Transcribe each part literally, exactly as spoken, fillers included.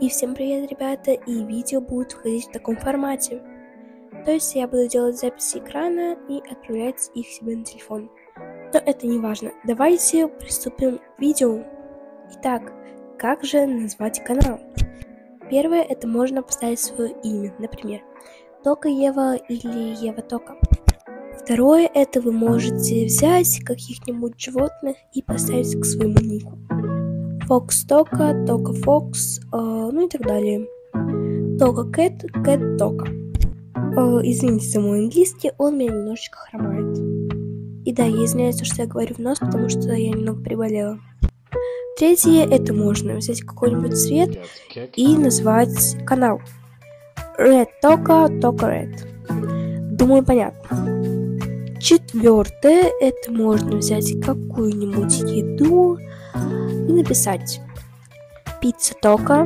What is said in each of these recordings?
И всем привет, ребята, и видео будет выходить в таком формате. То есть я буду делать записи экрана и отправлять их себе на телефон. Но это не важно. Давайте приступим к видео. Итак, как же назвать канал? Первое, это можно поставить свое имя, например, Тока Ева или Ева Тока. Второе, это вы можете взять каких-нибудь животных и поставить к своему нику. Фокс Тока, Тока Фокс, э, ну и так далее. Тока Кэт, Кэт Тока. Э, извините за мой английский, он меня немножечко хромает. И да, я извиняюсь, что я говорю в нос, потому что я немного приболела. Третье, это можно взять какой-нибудь цвет и назвать канал. Red Toka, Toka Red. Думаю, понятно. Четвертое, это можно взять какую-нибудь еду и написать пицца Тока,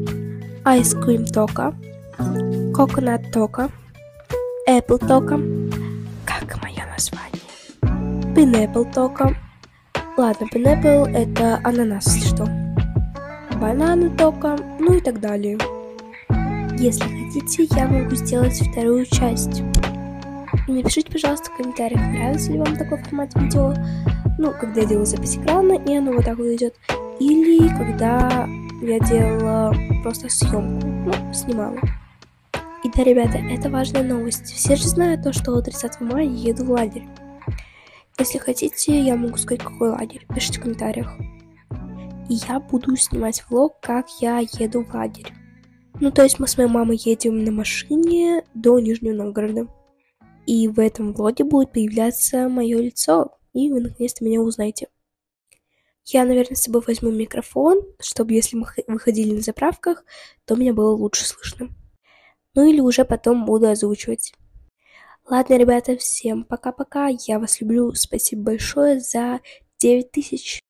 ice cream Тока, coconut Тока, apple Тока, как мое название, pineapple Тока, ладно, pineapple это ананас, если что, бананы Тока, ну и так далее. Если хотите, я могу сделать вторую часть. И напишите, пожалуйста, в комментариях, нравится ли вам такой формат видео, ну, когда я делаю запись экрана, и оно вот так вот идет, или когда я делала просто съемку, ну, снимала. И да, ребята, это важная новость. Все же знают то, что тридцатого мая я еду в лагерь. Если хотите, я могу сказать, какой лагерь. Пишите в комментариях. И я буду снимать влог, как я еду в лагерь. Ну, то есть мы с моей мамой едем на машине до Нижнего Новгорода. И в этом влоге будет появляться мое лицо, и вы наконец-то меня узнаете. Я, наверное, с собой возьму микрофон, чтобы если мы выходили на заправках, то меня было лучше слышно. Ну или уже потом буду озвучивать. Ладно, ребята, всем пока-пока. Я вас люблю. Спасибо большое за девять тысяч.